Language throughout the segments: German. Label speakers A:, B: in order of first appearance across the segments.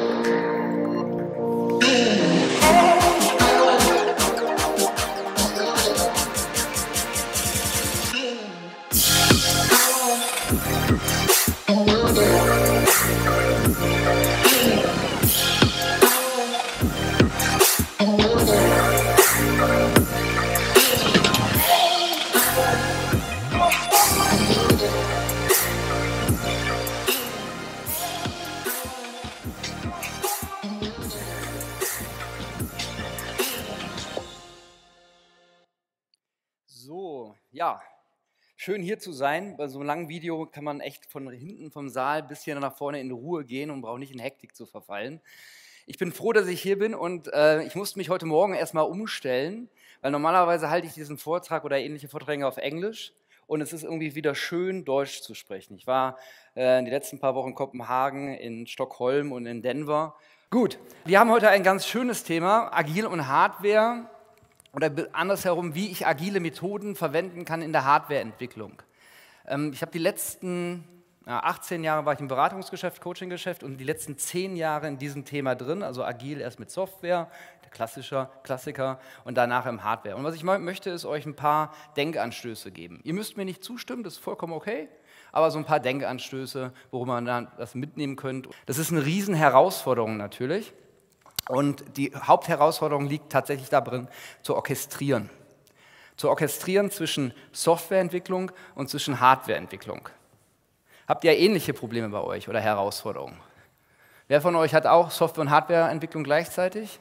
A: So, ja, schön hier zu sein. Bei so einem langen Video kann man echt von hinten vom Saal bis hier nach vorne in die Ruhe gehen und braucht nicht in Hektik zu verfallen. Ich bin froh, dass ich hier bin und ich musste mich heute Morgen erstmal umstellen, weil normalerweise halte ich diesen Vortrag oder ähnliche Vorträge auf Englisch und es ist irgendwie wieder schön, Deutsch zu sprechen. Ich war in den letzten paar Wochen in Kopenhagen, in Stockholm und in Denver. Gut, wir haben heute ein ganz schönes Thema, Agil und Hardware. Oder andersherum, wie ich agile Methoden verwenden kann in der Hardwareentwicklung. Ich habe die letzten 18 Jahre war ich im Beratungsgeschäft, Coachinggeschäft und die letzten 10 Jahre in diesem Thema drin, also agil erst mit Software, der Klassiker und danach im Hardware. Und was ich möchte, ist euch ein paar Denkanstöße geben. Ihr müsst mir nicht zustimmen, das ist vollkommen okay, aber so ein paar Denkanstöße, worum man dann das mitnehmen könnt. Das ist eine riesen Herausforderung natürlich. Und die Hauptherausforderung liegt tatsächlich darin, zu orchestrieren. Zu orchestrieren zwischen Softwareentwicklung und zwischen Hardwareentwicklung. Habt ihr ähnliche Probleme bei euch oder Herausforderungen? Wer von euch hat auch Software- und Hardwareentwicklung gleichzeitig?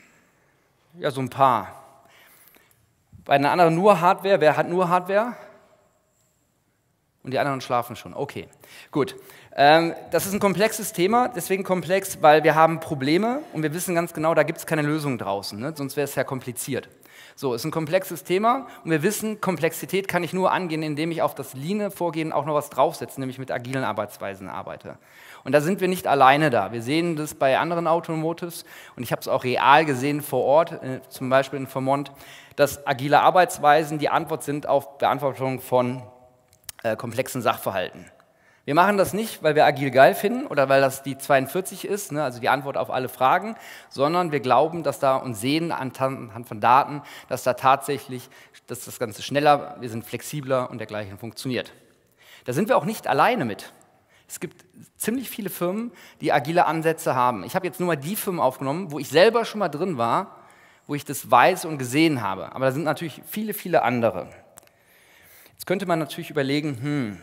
A: Ja, so ein paar. Bei den anderen nur Hardware. Wer hat nur Hardware? Und die anderen schlafen schon. Okay, gut. Das ist ein komplexes Thema, deswegen komplex, weil wir haben Probleme und wir wissen ganz genau, da gibt es keine Lösung draußen, ne? Sonst wäre es ja kompliziert. So, es ist ein komplexes Thema und wir wissen, Komplexität kann ich nur angehen, indem ich auf das Lean-Vorgehen auch noch was draufsetze, nämlich mit agilen Arbeitsweisen arbeite. Und da sind wir nicht alleine da. Wir sehen das bei anderen Automotives und ich habe es auch real gesehen vor Ort, zum Beispiel in Vermont, dass agile Arbeitsweisen die Antwort sind auf Beantwortung von komplexen Sachverhalten. Wir machen das nicht, weil wir agil geil finden oder weil das die 42 ist, ne, also die Antwort auf alle Fragen, sondern wir glauben, dass da und sehen anhand von Daten, dass da tatsächlich, dass das Ganze schneller, wir sind flexibler und dergleichen funktioniert. Da sind wir auch nicht alleine mit. Es gibt ziemlich viele Firmen, die agile Ansätze haben. Ich habe jetzt nur mal die Firmen aufgenommen, wo ich selber schon mal drin war, wo ich das weiß und gesehen habe. Aber da sind natürlich viele, viele andere. Jetzt könnte man natürlich überlegen,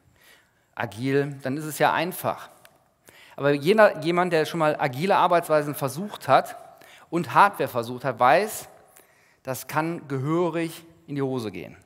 A: agil, dann ist es ja einfach. Aber jemand, der schon mal agile Arbeitsweisen versucht hat und Hardware versucht hat, weiß, das kann gehörig in die Hose gehen.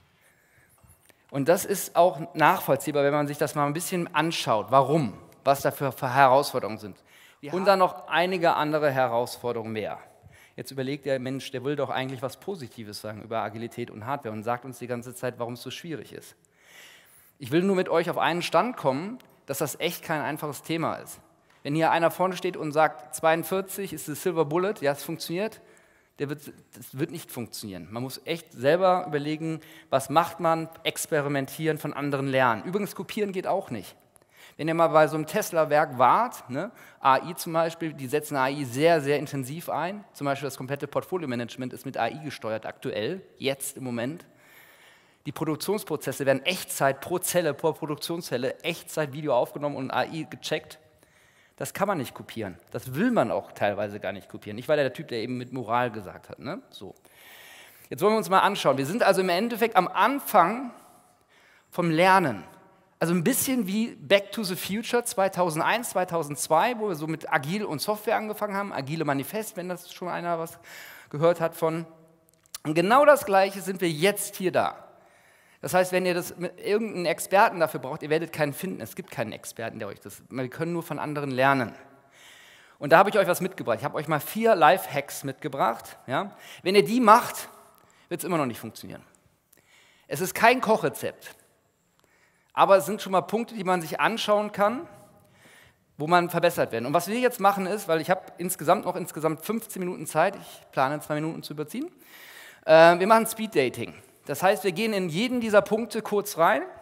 A: Und das ist auch nachvollziehbar, wenn man sich das mal ein bisschen anschaut. Warum? Was da für Herausforderungen sind. Und dann noch einige andere Herausforderungen mehr. Jetzt überlegt der Mensch, der will doch eigentlich was Positives sagen über Agilität und Hardware und sagt uns die ganze Zeit, warum es so schwierig ist. Ich will nur mit euch auf einen Stand kommen, dass das echt kein einfaches Thema ist. Wenn hier einer vorne steht und sagt, 42 ist das Silver Bullet, ja, es funktioniert, das wird nicht funktionieren. Man muss echt selber überlegen, was macht man, experimentieren, von anderen lernen. Übrigens, kopieren geht auch nicht. Wenn ihr mal bei so einem Tesla-Werk wart, ne, AI zum Beispiel, die setzen AI sehr, sehr intensiv ein. Zum Beispiel das komplette Portfolio-Management ist mit AI gesteuert aktuell, jetzt im Moment. Die Produktionsprozesse werden Echtzeit pro Zelle, pro Produktionszelle, Echtzeit-Video aufgenommen und AI gecheckt. Das kann man nicht kopieren. Das will man auch teilweise gar nicht kopieren. Nicht, weil der Typ, der eben mit Moral gesagt hat. Ne? So. Jetzt wollen wir uns mal anschauen. Wir sind also im Endeffekt am Anfang vom Lernen. Also ein bisschen wie Back to the Future 2001, 2002, wo wir so mit Agil und Software angefangen haben. Agile Manifest, wenn das schon einer was gehört hat von. Und genau das Gleiche sind wir jetzt hier da. Das heißt, wenn ihr das mit irgendeinen Experten dafür braucht, ihr werdet keinen finden. Es gibt keinen Experten, der euch das. Wir können nur von anderen lernen. Und da habe ich euch was mitgebracht. Ich habe euch mal 4 Lifehacks mitgebracht. Ja? Wenn ihr die macht, wird es immer noch nicht funktionieren. Es ist kein Kochrezept, aber es sind schon mal Punkte, die man sich anschauen kann, wo man verbessert werden. Und was wir jetzt machen ist, weil ich habe insgesamt 15 Minuten Zeit, ich plane 2 Minuten zu überziehen, wir machen Speed Dating. Das heißt, wir gehen in jeden dieser Punkte kurz rein